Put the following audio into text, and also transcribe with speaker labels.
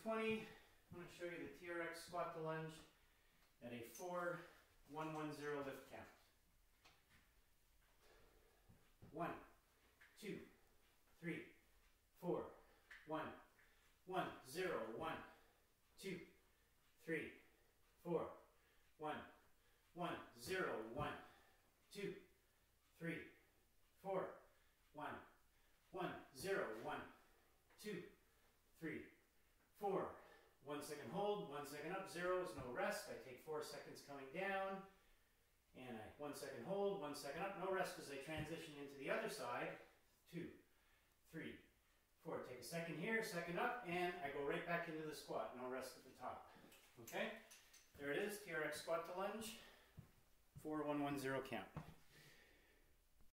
Speaker 1: 20, I'm going to show you the TRX squat to lunge at a 4-1-1-0 lift count. 1, 2, 3, 4, 1, 1, 0, 1, 2, 3, 4, 1, 1, 0, 1, 2, 3, 4, 1, 1, 0, 1, 2, 3, 4. 1 second hold, 1 second up, 0 is no rest. I take 4 seconds coming down, and 1 second hold, 1 second up, no rest as I transition into the other side. 2, 3, 4. Take a second here, second up, and I go right back into the squat. No rest at the top. Okay? There it is, TRX squat to lunge, 4-1-1-0 count.